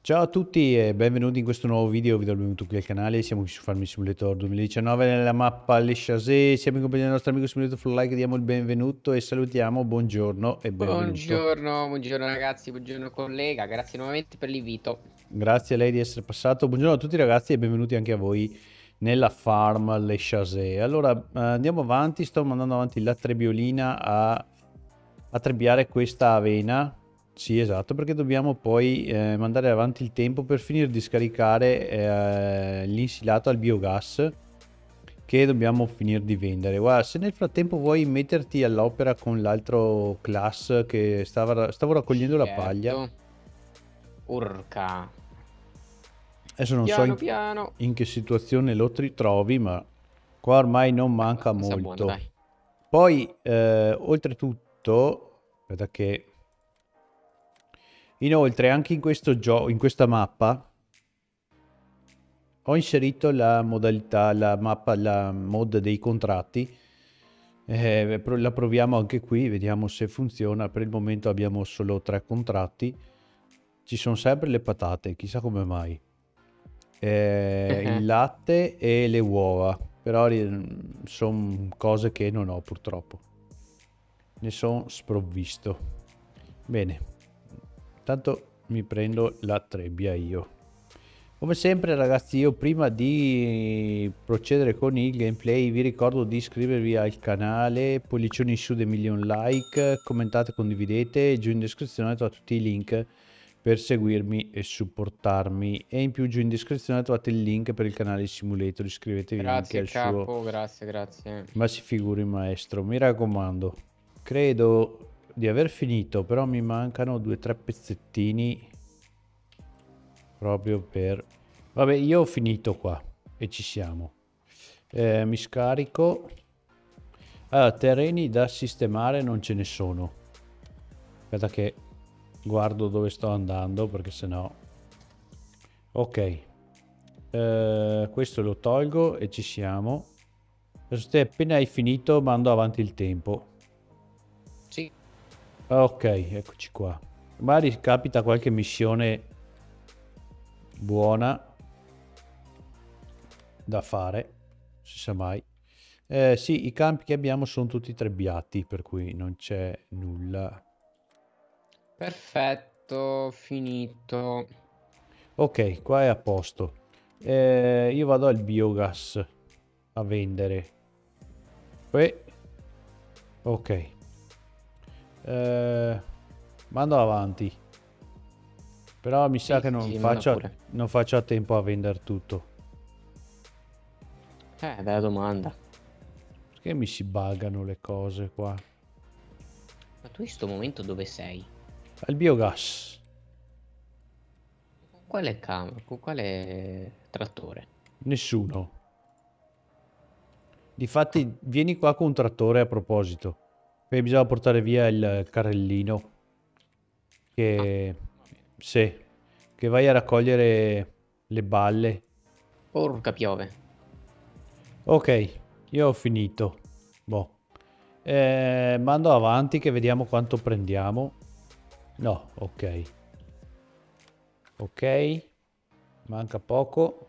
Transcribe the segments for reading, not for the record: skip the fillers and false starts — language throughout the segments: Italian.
Ciao a tutti e benvenuti in questo nuovo video, vi do il benvenuto qui al canale, siamo qui su Farming Simulator 2019 nella mappa Le Chasé, siamo in compagnia del nostro amico Simulator for Like, diamo il benvenuto e salutiamo, buongiorno e benvenuto. Buongiorno ragazzi, buongiorno collega, grazie nuovamente per l'invito. Grazie a lei di essere passato, buongiorno a tutti ragazzi e benvenuti anche a voi nella farm Le Chasé. Allora andiamo avanti, sto mandando avanti la trebbiolina a trebbiare questa avena. Sì, esatto, perché dobbiamo poi mandare avanti il tempo per finire di scaricare l'insilato al biogas che dobbiamo finire di vendere. Guarda, se nel frattempo vuoi metterti all'opera con l'altro class che stavo raccogliendo la paglia. Certo. Urca. Adesso non so Piano piano. in che situazione lo trovi, ma qua ormai non Beh, manca abbastanza buono, molto. dai. Poi, oltretutto, aspetta che... Inoltre, anche in questo gioco, in questa mappa, ho inserito la modalità, la mappa, la mod dei contratti. La proviamo anche qui, vediamo se funziona. Per il momento abbiamo solo 3 contratti. Ci sono sempre le patate, chissà come mai. Il latte e le uova, però sono cose che non ho purtroppo. Ne sono sprovvisto. Bene, intanto mi prendo la trebbia io. Come sempre ragazzi, io prima di procedere con il gameplay vi ricordo di iscrivervi al canale, pollicioni in su dei milioni like, commentate, condividete, giù in descrizione trovate tutti i link per seguirmi e supportarmi, e in più giù in descrizione trovate il link per il canale Simulator, iscrivetevi anche Grazie al suo. capo, grazie. Ma si figuri maestro, mi raccomando. Credo di aver finito, però mi mancano 2 o 3 pezzettini proprio per... Vabbè, io ho finito qua e ci siamo. Mi scarico. Allora, terreni da sistemare non ce ne sono. Aspetta che guardo dove sto andando perché sennò... Ok. Questo lo tolgo e ci siamo. Adesso te appena hai finito mando avanti il tempo. Sì. Ok, eccoci qua. Magari capita qualche missione buona da fare, si sa mai. Sì, i campi che abbiamo sono tutti trebbiati, per cui non c'è nulla. Perfetto, finito. Ok, qua è a posto. Io vado al biogas a vendere. Poi, ok. Mando avanti. Però mi sa che Sì, manda pure. non faccio a tempo a vendere tutto. Bella domanda. Perché mi si buggano le cose qua? Ma tu in sto momento dove sei? Al biogas. Con quale trattore? Nessuno. Difatti, vieni qua con un trattore a proposito. Poi bisogna portare via il carrellino. Ah, Che... va bene. Sì. Che vai a raccogliere le balle. Porca piove. Ok, io ho finito. Boh. Mando avanti che vediamo quanto prendiamo. No, ok. Ok. Manca poco.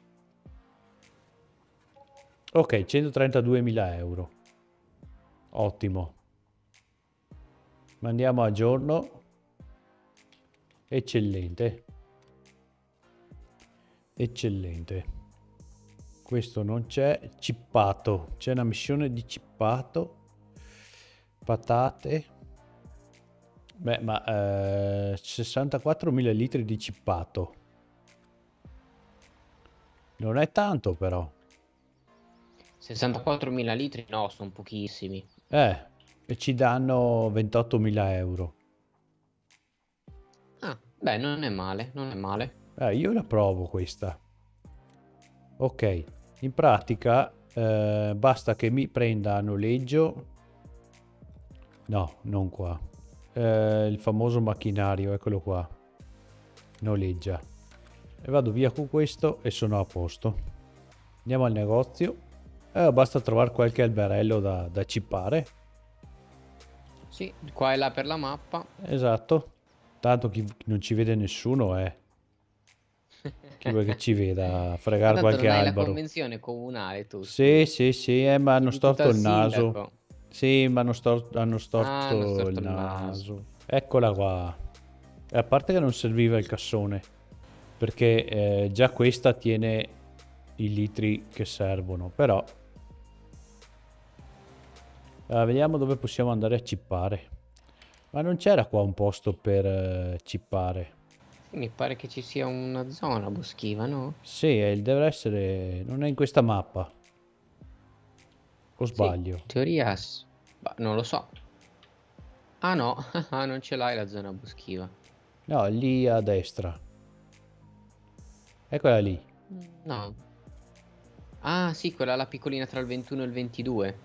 Ok, 132.000 euro. Ottimo. Mandiamo a giorno. Eccellente. Eccellente. Questo non c'è. Cippato. C'è una missione di cippato. Patate. Beh, ma 64.000 litri di cippato. Non è tanto però. 64.000 litri? No, sono pochissimi. E ci danno 28.000 euro. Ah, beh, non è male, non è male. Io la provo questa. Ok, in pratica basta che mi prenda a noleggio. No, non qua. Il famoso macchinario, eccolo qua. Noleggia. E vado via con questo e sono a posto. Andiamo al negozio. Basta trovare qualche alberello da cippare. Sì, qua e là per la mappa. Esatto. Tanto chi non ci vede nessuno è. Chi vuoi che ci veda a Ma fregare tanto qualche non hai la albero? convenzione comunale tu, Sì, scusa. sì, sì, ma hanno Chiedi tutto storto al il naso. sindaco. Sì, ma hanno Ah, hanno storto il storto il naso. naso. Eccola qua. E a parte che non serviva il cassone, perché già questa tiene i litri che servono, però vediamo dove possiamo andare a cippare. Ma non c'era qua un posto per cippare? Sì, mi pare che ci sia una zona boschiva, no? Sì, deve essere... non è in questa mappa, o Sì, in sbaglio? teoria... bah, non lo so. Ah no, ah, non ce l'hai la zona boschiva. No, lì a destra. Eccola lì. No. Ah sì, quella là piccolina tra il 21 e il 22.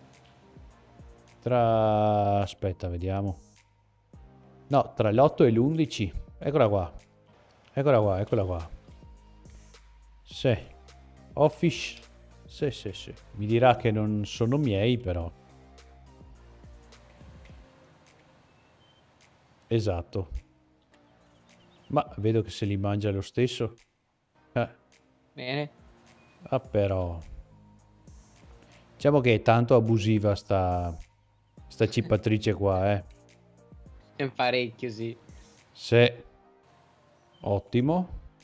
Tra... aspetta, vediamo. No, tra l'8 e l'11. Eccola qua. Eccola qua, eccola qua. Sì. Office. Sì, sì, sì. Mi dirà che non sono miei, però. Esatto. Ma vedo che se li mangia lo stesso. Eh. Bene. Ah, però. Diciamo che è tanto abusiva sta cippatrice qua, eh. È parecchio, sì. Se. Ottimo.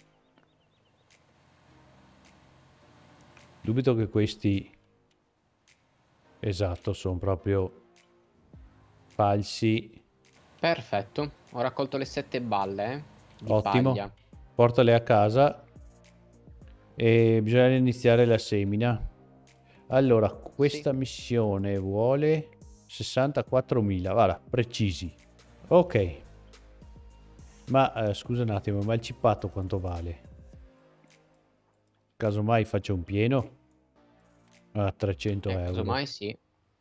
Dubito che questi... esatto, sono proprio falsi. Perfetto. Ho raccolto le 7 balle, di Ottimo. paglia. Portale a casa e bisogna iniziare la semina. Allora, Sì. questa missione vuole 64.000, guarda, precisi. Ok, ma scusa un attimo, ma il cippato quanto vale? Casomai faccio un pieno a 300 euro. Casomai sì.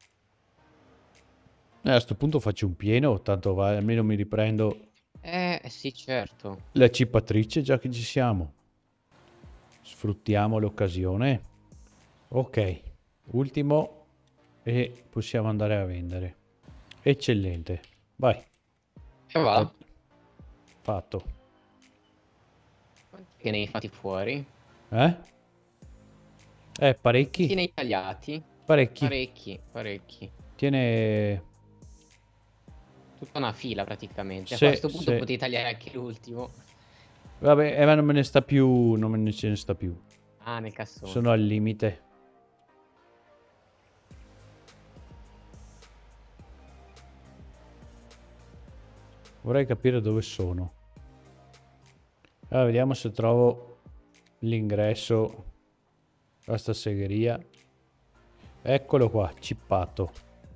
A sto punto faccio un pieno, tanto vale, almeno mi riprendo Sì, certo. la cippatrice già che ci siamo. Sfruttiamo l'occasione. Ok, ultimo e possiamo andare a vendere. Eccellente. Vai, E va. fatto. Quanti che ne hai fatti fuori? Eh? Quanti Parecchi? ne hai tagliati? Parecchi. Parecchi, parecchi. Tiene... Tutta una fila praticamente. A Se, questo punto se... potevi tagliare anche l'ultimo. Vabbè, ma non me ne sta più, non me ne ce ne sta più. Ah, nel cassone. Sono al limite. Vorrei capire dove sono. Allora, vediamo se trovo l'ingresso a sta segheria. Eccolo qua, cippato.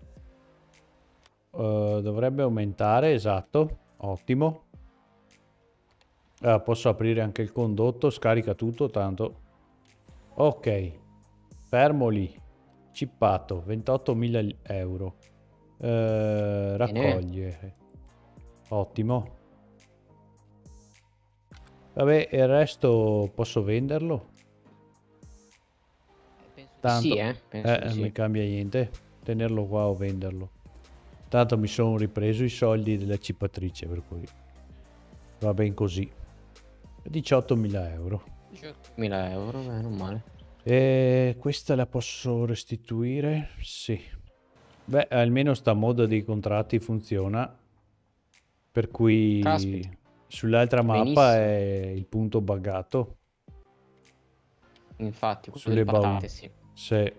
Dovrebbe aumentare, esatto. Ottimo. Posso aprire anche il condotto, scarica tutto, tanto. Ok, fermo lì. Cippato, 28.000 euro. Bene. Raccoglie. Ottimo. Vabbè, e il resto posso venderlo? Penso di sì, Tanto, penso di non mi sì. cambia niente. Tenerlo qua o venderlo. Tanto mi sono ripreso i soldi della cipatrice, per cui va ben così. 18.000 euro. 18.000 euro, beh, non male. E questa la posso restituire? Sì. Beh, almeno sta moda dei contratti funziona. Per cui Caspita, sull'altra mappa benissimo. è il punto buggato. Infatti, quello delle Sulle bauli. patate, sì. Se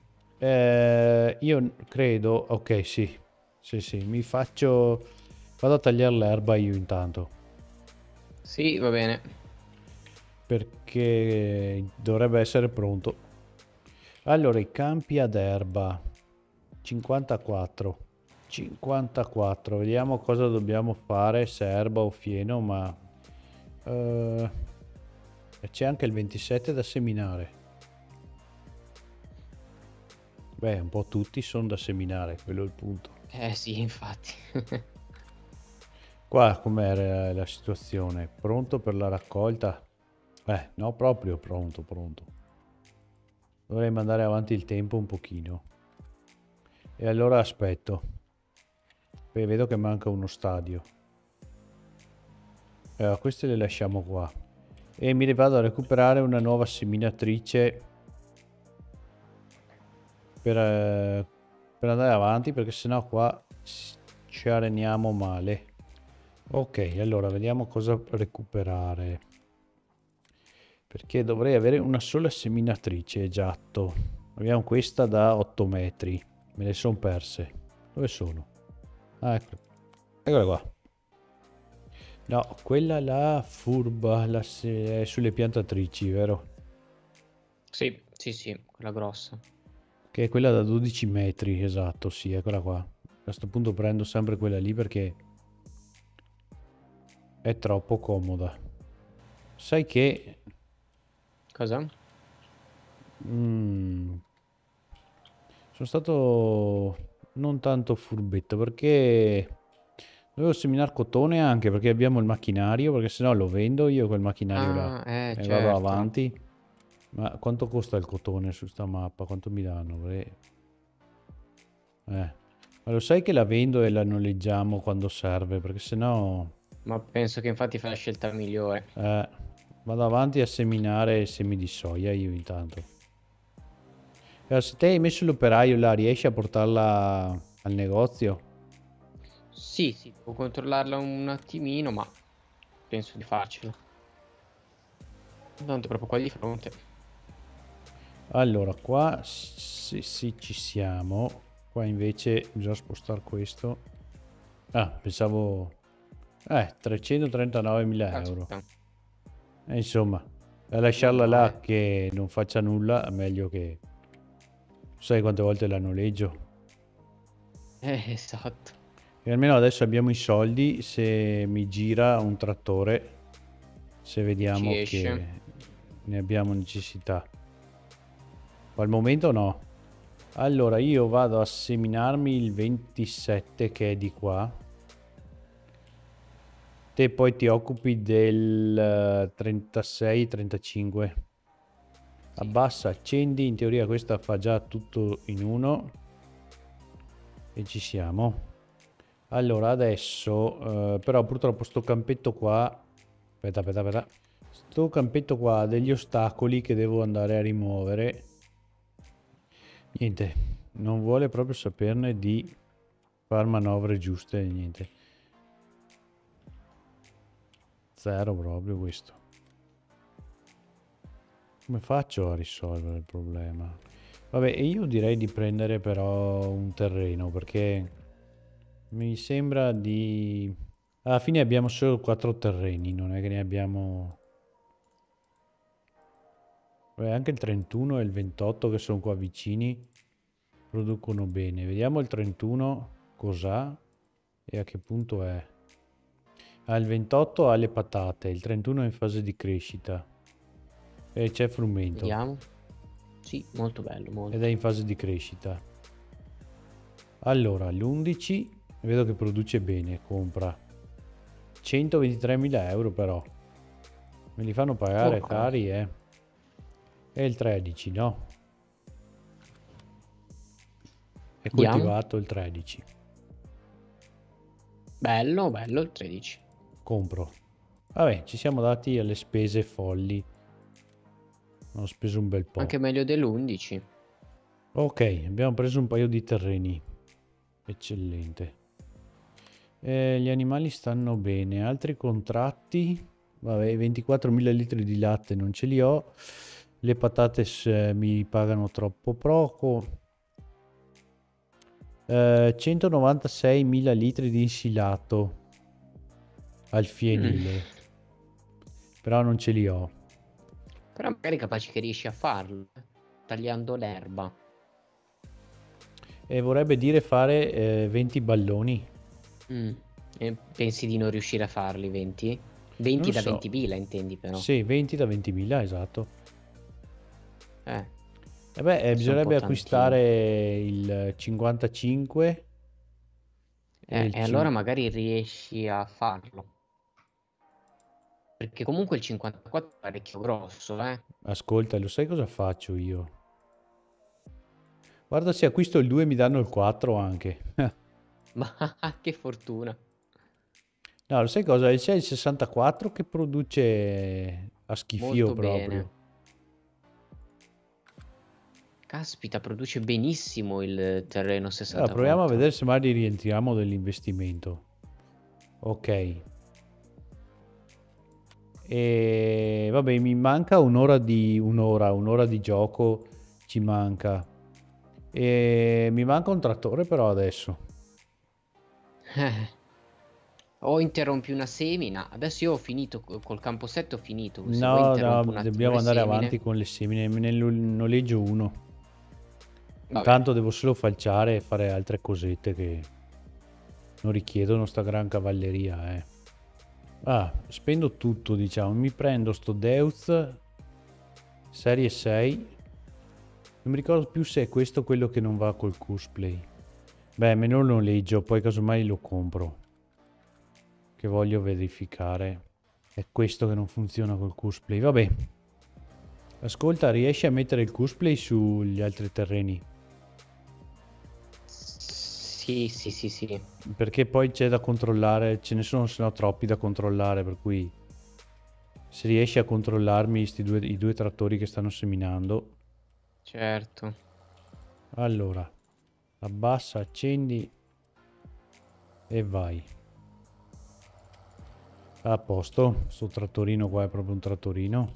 io credo, ok, sì, sì, sì, mi faccio, vado a tagliare l'erba io intanto, Sì, va bene. perché dovrebbe essere pronto. Allora, i campi ad erba, 54, 54, vediamo cosa dobbiamo fare, se erba o fieno, ma eh, c'è anche il 27 da seminare. Beh, un po' tutti sono da seminare, quello è il punto. Sì, infatti. Qua com'è la situazione? Pronto per la raccolta? No, proprio pronto, pronto. Dovrei mandare avanti il tempo un pochino. E allora aspetto. Beh, vedo che manca uno stadio. Queste le lasciamo qua. E mi vado a recuperare una nuova seminatrice per andare avanti, perché sennò qua ci areniamo male. Ok, allora vediamo cosa recuperare, perché dovrei avere una sola seminatrice. Esatto, abbiamo questa da 8 metri, me le sono perse. Dove sono? Ah, ecco. Eccola qua. No, quella là furba, è sulle piantatrici, vero? Sì, sì, sì, quella grossa. Che è quella da 12 metri, esatto, sì, eccola qua. A questo punto prendo sempre quella lì perché è troppo comoda. Sai che Cosa? mm, sono stato non tanto furbetto, perché dovevo seminare cotone anche perché abbiamo il macchinario, perché sennò lo vendo io quel macchinario là Ah, e vado certo. avanti. Ma quanto costa il cotone su sta mappa? Quanto mi danno? Ma lo sai che la vendo e la noleggiamo quando serve, perché sennò Ma penso che infatti fa la scelta migliore. eh, vado avanti a seminare semi di soia io intanto. Se te hai messo l'operaio là, riesci a portarla al negozio? Sì, sì, devo controllarla un attimino, ma penso di farcela. Tanto è proprio qua di fronte. Allora, qua sì, ci siamo. Qua invece bisogna spostare questo. Ah, pensavo... 339.000 euro. Caspita. Insomma, a lasciarla Non là male. che non faccia nulla, meglio che... Sai quante volte la noleggio? Esatto. E almeno adesso abbiamo i soldi, se mi gira un trattore, se Ci vediamo esce. che ne abbiamo necessità. Al momento no. Allora io vado a seminarmi il 27 che è di qua. Te poi ti occupi del 36-35. Sì. Abbassa, accendi, in teoria questa fa già tutto in uno. E ci siamo. Allora adesso, però purtroppo sto campetto qua... Aspetta. Sto campetto qua ha degli ostacoli che devo andare a rimuovere. Niente, non vuole proprio saperne di far manovre giuste, niente. Zero proprio questo. Come faccio a risolvere il problema? Vabbè, io direi di prendere però un terreno, perché mi sembra di... Alla fine abbiamo solo 4 terreni, non è che ne abbiamo... Vabbè, anche il 31 e il 28 che sono qua vicini producono bene. Vediamo il 31 cos'ha e a che punto è. Ah, il 28 ha le patate, il 31 è in fase di crescita e c'è frumento Vediamo. Sì, molto bello, ed è molto. in fase di crescita. Allora, l'11 vedo che produce bene, compra 123.000 euro però. Me li fanno pagare Urca. cari, eh. E il 13, no? È Vediamo. coltivato il 13. Bello, bello il 13. Compro. Vabbè, ci siamo dati alle spese folli. Ho speso un bel po'. Anche meglio dell'11. Ok, abbiamo preso un paio di terreni. Eccellente. Gli animali stanno bene. Altri contratti? Vabbè, 24.000 litri di latte non ce li ho. Le patate mi pagano troppo poco. 196.000 litri di insilato al Mm. fienile. Però non ce li ho. Però magari capace che riesci a farlo. Tagliando l'erba. E vorrebbe dire fare 20 balloni. Mm. E pensi di non riuscire a farli 20? Non 20 lo da so. 20.000 intendi però. Sì, 20 da 20.000, esatto. Eh, E beh, questo è un po' bisognerebbe tantino. acquistare il 55 e il E allora 5. magari riesci a farlo. Perché comunque il 54 è parecchio grosso, eh. Ascolta, lo sai cosa faccio io? Guarda, se acquisto il 2 mi danno il 4 anche. Ma che fortuna. No, lo sai cosa? C'è il 64 che produce a schifio Molto proprio. bene. Caspita, produce benissimo il terreno Allora, proviamo a 64. vedere se magari rientriamo dell'investimento. Ok. E vabbè, mi manca un'ora di gioco ci manca. E mi manca un trattore però adesso. Eh, O interrompi una semina. Adesso io ho finito col campo 7, ho finito. Se vuoi No, no, interrompo un attimo dobbiamo le andare semine. avanti con le semine. Me ne noleggio uno. Va bene. Tanto devo solo falciare e fare altre cosette che non richiedono sta gran cavalleria, eh. Ah, spendo tutto, diciamo. Mi prendo sto Deutz Serie 6. Non mi ricordo più se è questo quello che non va col cosplay. Beh, me lo noleggio, poi casomai lo compro. Che voglio verificare. È questo che non funziona col cosplay. Vabbè. Ascolta, riesci a mettere il cosplay sugli altri terreni? Sì, sì, sì, sì. Perché poi c'è da controllare, ce ne sono se no troppi da controllare, per cui se riesci a controllarmi i due trattori che stanno seminando. Certo. Allora, abbassa, accendi e vai. A posto, sto trattorino qua è proprio un trattorino.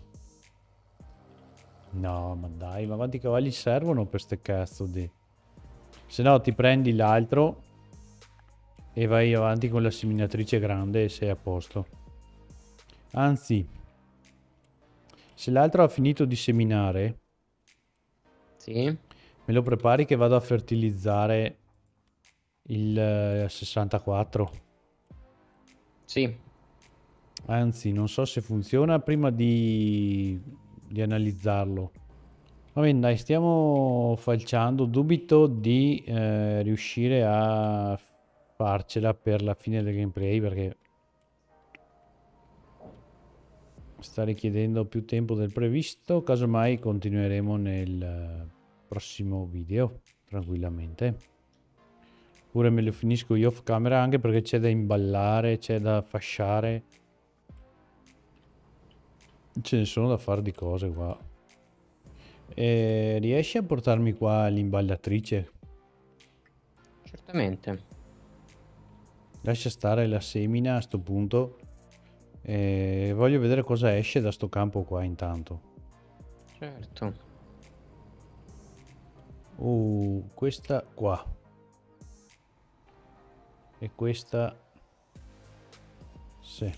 No, ma dai, ma quanti cavalli servono per ste cazzo di... Se no ti prendi l'altro e vai avanti con la seminatrice grande e sei a posto. Anzi, se l'altro ha finito di seminare, Sì. me lo prepari che vado a fertilizzare il 64. Sì. Anzi, non so se funziona prima di analizzarlo. Va bene, dai, stiamo falciando. Dubito di riuscire a farcela per la fine del gameplay perché sta richiedendo più tempo del previsto. Casomai continueremo nel prossimo video tranquillamente. Oppure me lo finisco io off camera anche perché c'è da imballare, c'è da fasciare. Ce ne sono da fare di cose qua. Riesci a portarmi qua l'imballatrice? Certamente. Lascia stare la semina a sto punto. Voglio vedere cosa esce da sto campo qua intanto. Certo. Questa qua. E questa... Sì.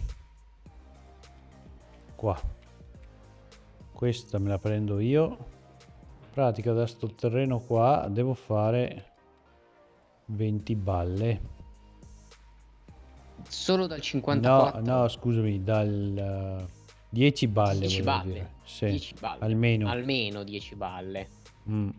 Qua. Questa me la prendo io. In pratica da sto terreno qua devo fare 20 balle. Solo dal No, 54? no, scusami, dal 10 balle 10 volevo dire. balle. Sì, 10 balle. almeno. Almeno 10 balle. Mm.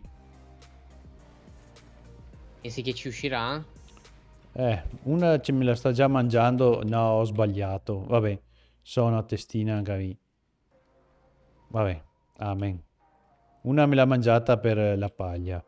Pensi che ci uscirà? Una me la sta già mangiando. No, ho sbagliato. Vabbè, sono a testina anche lì. Vabbè, amen. Una me l'ha mangiata per la paglia.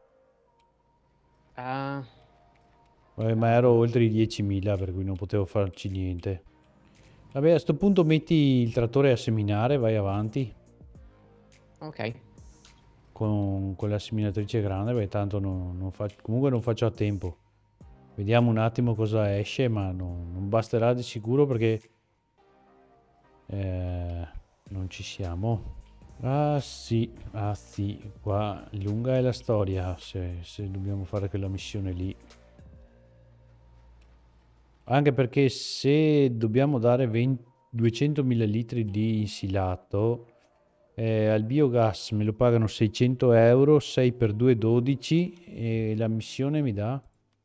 Ah, Vabbè, ma ero oltre i 10.000 per cui non potevo farci niente. Vabbè, a sto punto metti il trattore a seminare, vai avanti ok. con la seminatrice grande, beh, tanto comunque non faccio a tempo. Vediamo un attimo cosa esce, ma non basterà di sicuro perché non ci siamo. Ah sì, qua lunga è la storia se dobbiamo fare quella missione lì. Anche perché se dobbiamo dare 200 ml di insilato, al biogas me lo pagano 600 euro, 6 per 2 12 e la missione mi dà?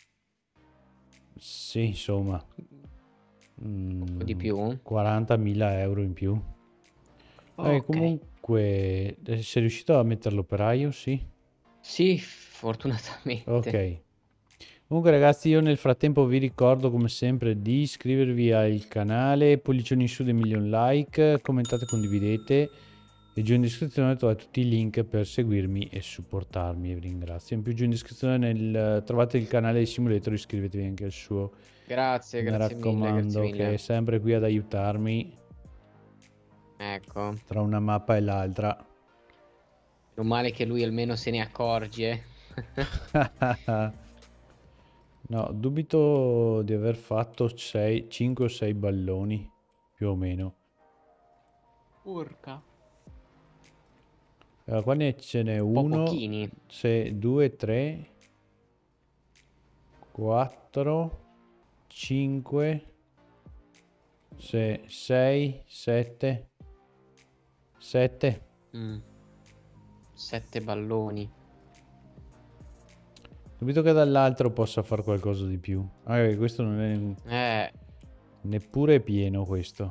Sì, insomma, Un po' di più. 40.000 euro in più. Ok. Comunque, sei riuscito a mettere l'operaio? Sì. Sì, fortunatamente. Ok. Comunque ragazzi, io nel frattempo vi ricordo come sempre di iscrivervi al canale, pollicioni in su dei milioni like, commentate, condividete e giù in descrizione trovate tutti i link per seguirmi e supportarmi e vi ringrazio. In più giù in descrizione trovate il canale di Simulator, iscrivetevi anche al suo. Grazie, Mi grazie raccomando che è mille. sempre qui ad aiutarmi. Ecco, tra una mappa e l'altra. meno male che lui almeno se ne accorge. No, dubito di aver fatto 5 o 6 balloni, più o meno. Urca. Allora, qua ce n'è Un po' uno, pochini. 2, 3, 4, 5, 6, 7, 7. Mm, 7 balloni. Dubito che dall'altro possa fare qualcosa di più. Ah, questo non è Eh, neppure pieno questo.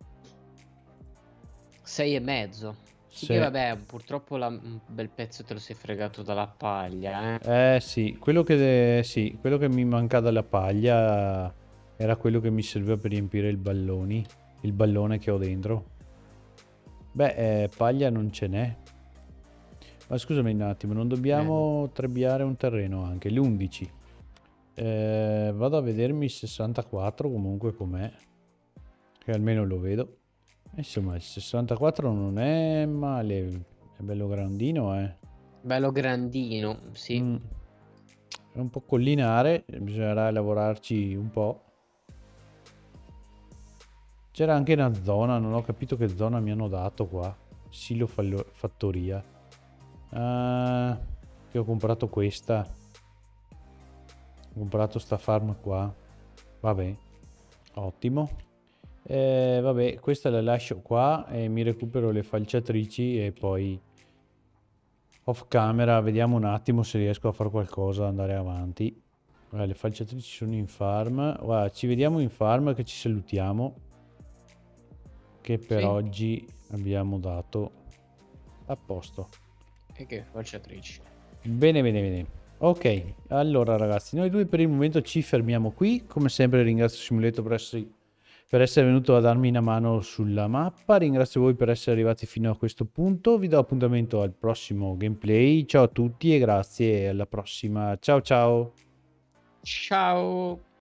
6 e mezzo. Sì che Se... vabbè, purtroppo un bel pezzo te lo sei fregato dalla paglia, eh. sì, sì, quello che mi manca dalla paglia era quello che mi serviva per riempire il ballone che ho dentro. Beh, paglia non ce n'è. Ma scusami un attimo, non No. dobbiamo trebbiare un terreno anche, l'11. Vado a vedermi il 64 comunque com'è, che almeno lo vedo. Insomma, il 64 non è male, è bello grandino, eh. Bello grandino, sì. Mm. È un po' collinare, bisognerà lavorarci un po'. C'era anche una zona, non ho capito che zona mi hanno dato qua. Silo fattoria. Ah, che ho comprato questa. Ho comprato sta farm qua. Vabbè, ottimo. Vabbè, questa la lascio qua e mi recupero le falciatrici e poi off camera vediamo un attimo se riesco a fare qualcosa, andare avanti. Guarda, le falciatrici sono in farm. Guarda, ci vediamo in farm che ci salutiamo. Che per Sì. oggi abbiamo dato a posto. E che falciatrici. Bene, bene, bene. Ok, allora ragazzi, noi due per il momento ci fermiamo qui. Come sempre ringrazio Simuletto per essere venuto a darmi una mano sulla mappa. Ringrazio voi per essere arrivati fino a questo punto. Vi do appuntamento al prossimo gameplay. Ciao a tutti e grazie e alla prossima. Ciao ciao. Ciao.